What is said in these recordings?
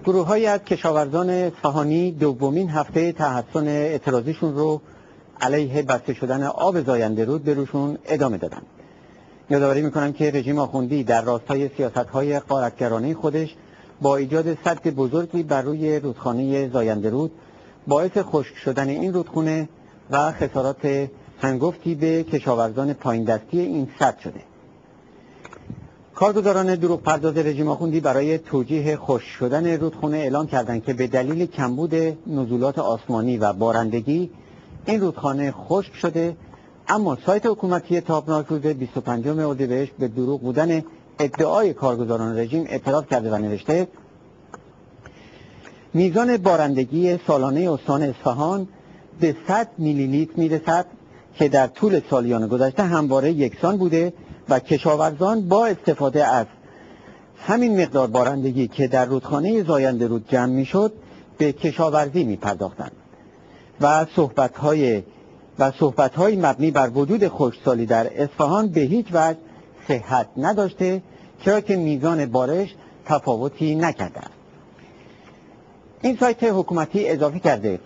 گروه‌هایی از کشاورزان اصفهانی دومین هفته تحصن اعتراضیشون رو علیه بسته شدن آب زاینده رود به روشون ادامه دادن. یادآوری میکنم که رژیم آخوندی در راستای سیاست‌های غارتگرانه خودش با ایجاد سد بزرگی بر روی رودخانه زاینده رود باعث خشک شدن این رودخانه و خسارات هنگفتی به کشاورزان پایین دستی این سد شده. کارگزاران دروغ پرداز رژیم آخوندی برای توجیه خشک شدن رودخانه اعلام کردند که به دلیل کمبود نزولات آسمانی و بارندگی این رودخانه خشک شده، اما سایت حکومتی تابناک روز 25 اردیبهشت به دروغ بودن ادعای کارگزاران رژیم اعتراف کرده و نوشته میزان بارندگی سالانه استان اصفهان به 100 میلی لیتر میرسد که در طول سالیان گذشته همواره یکسان بوده و کشاورزان با استفاده از همین مقدار بارندگی که در رودخانه زاینده رود جمع میشد به کشاورزی میپرداختند و صحبت‌های مبنی بر وجود خشکسالی در اصفهان به هیچ وجه صحت نداشته، چرا که میزان بارش تفاوتی نکرده است. این سایت حکومتی اضافه کرده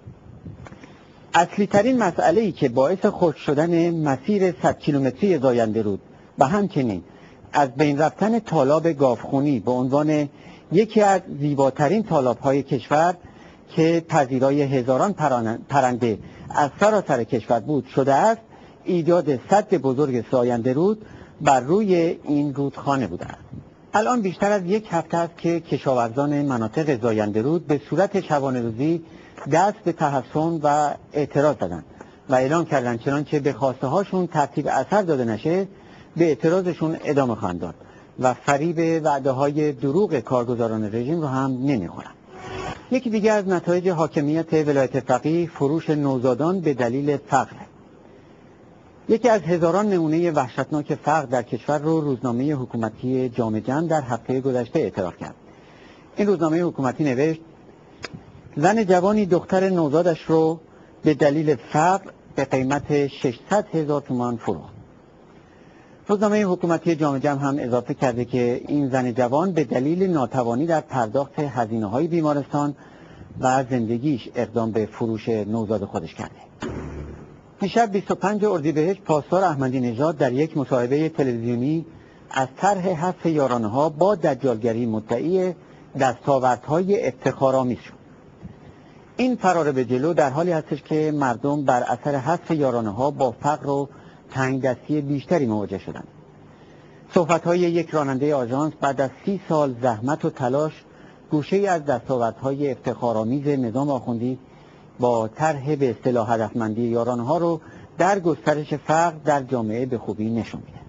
اصلی ترین مسئله‌ای که باعث خشک شدن مسیر 100 کیلومتری زاینده رود و همچنین از بین رفتن تالاب گاوخونی به عنوان یکی از زیباترین تالاب‌های کشور که پذیرای هزاران پرنده از سراسر کشور بود شده است، ایجاد سد بزرگ زاینده رود بر روی این رودخانه بوده است. الان بیشتر از یک هفته است که کشاورزان مناطق زاینده رود به صورت شبانه‌روزی دست به تحصن و اعتراض دادند و اعلام کردند چنانچه به خواسته هاشون ترتیب اثر داده نشه به اعتراضشون ادامه خواهند داد و فریب وعده های دروغ کارگزاران رژیم رو هم نمیخورند. یکی دیگر از نتایج حاکمیت ولایت فقیه فروش نوزادان به دلیل فقر. یکی از هزاران نمونه وحشتناک فقر در کشور رو روزنامه حکومتی جامع جم در هفته گذشته اعتراف کرد. این روزنامه حکومتی نوشت زن جوانی دختر نوزادش رو به دلیل فقر به قیمت 600,000 تومان فروخت. روزنامه حکومتی جامع جم هم اضافه کرده که این زن جوان به دلیل ناتوانی در پرداخت هزینه‌های بیمارستان و زندگیش اقدام به فروش نوزاد خودش کرده. دیشب 25 اردیبهشت پاسدار احمدی نژاد در یک مصاحبه تلویزیونی از طرح حذف یارانه‌ها با دجالگری مدعی دستاوردهای افتخارآمیز شد. این فرار به جلو در حالی هستش که مردم بر اثر حذف یارانه‌ها با فقر و تنگ دستی بیشتری مواجه شدند. صحبت‌های یک راننده آژانس بعد از 30 سال زحمت و تلاش گوشه‌ای از دستاوردهای افتخارآمیز نظام آخوندی با طرح به اصطلاح هدفمندی یارانه‌ها رو در گسترش فقر در جامعه به خوبی نشون میده.